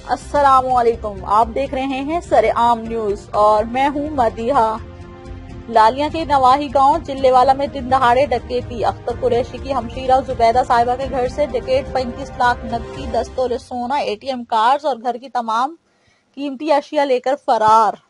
अस्सलामुअलैकुम, आप देख रहे हैं सरेआम न्यूज और मैं हूं मदीहा। लालिया के नवाही गांव चिल्लेवाला में दिन दहाड़े डकैती। अख्तर कुरैशी की हमशीरा जुबैदा साहिबा के घर से डकैत 35 लाख नकदी, 10 तोले सोना, ATM कार्ड्स और घर की तमाम कीमती अशिया लेकर फरार।